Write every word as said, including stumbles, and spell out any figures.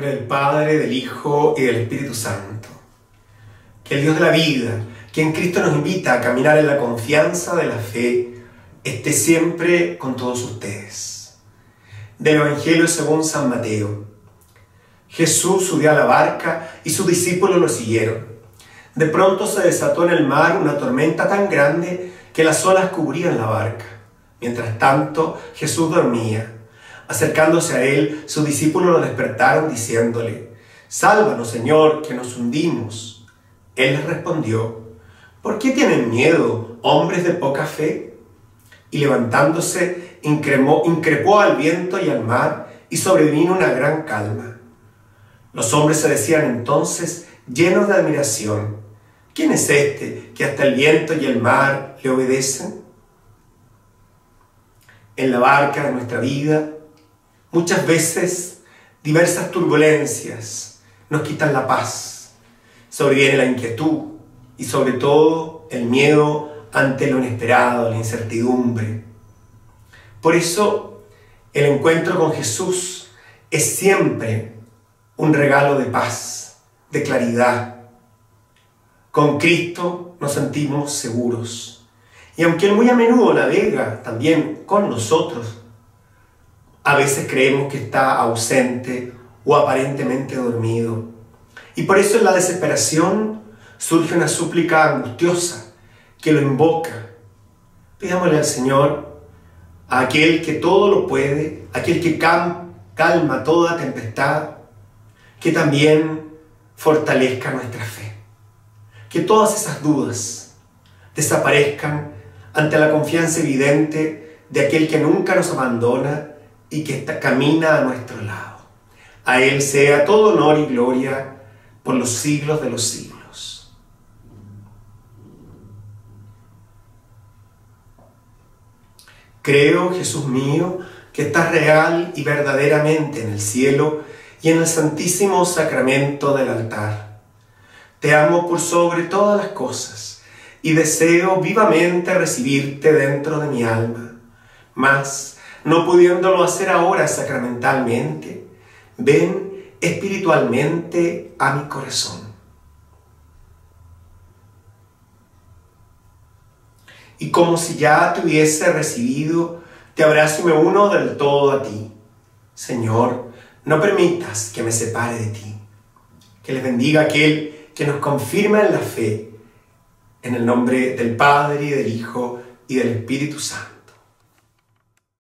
nombre del Padre, del Hijo y del Espíritu Santo. Que el Dios de la vida, que en Cristo nos invita a caminar en la confianza de la fe, esté siempre con todos ustedes. Del Evangelio según San Mateo. Jesús subió a la barca y sus discípulos lo siguieron. De pronto se desató en el mar una tormenta tan grande que las olas cubrían la barca. Mientras tanto, Jesús dormía. Acercándose a él, sus discípulos lo despertaron diciéndole: «Sálvanos, Señor, que nos hundimos». Él les respondió: «¿Por qué tienen miedo, hombres de poca fe?». Y levantándose, increpó, increpó al viento y al mar, y sobrevino una gran calma. Los hombres se decían entonces, llenos de admiración: «¿Quién es este que hasta el viento y el mar le obedecen?». En la barca de nuestra vida, muchas veces diversas turbulencias nos quitan la paz, sobreviene la inquietud y sobre todo el miedo ante lo inesperado, la incertidumbre. Por eso el encuentro con Jesús es siempre un regalo de paz, de claridad. Con Cristo nos sentimos seguros. Y aunque Él muy a menudo navega también con nosotros, a veces creemos que está ausente o aparentemente dormido. Y por eso en la desesperación surge una súplica angustiosa que lo invoca. Pidámosle al Señor, a aquel que todo lo puede, aquel que calma toda tempestad, que también fortalezca nuestra fe. Que todas esas dudas desaparezcan ante la confianza evidente de aquel que nunca nos abandona y que está, camina a nuestro lado. A Él sea todo honor y gloria por los siglos de los siglos. Creo, Jesús mío, que estás real y verdaderamente en el cielo y en el santísimo sacramento del altar. Te amo por sobre todas las cosas y deseo vivamente recibirte dentro de mi alma. Mas, no pudiéndolo hacer ahora sacramentalmente, ven espiritualmente a mi corazón. Y como si ya te hubiese recibido, te abrazo y me uno del todo a ti. Señor, no permitas que me separe de ti. Que les bendiga aquel que nos confirma en la fe, en el nombre del Padre, y del Hijo, y del Espíritu Santo.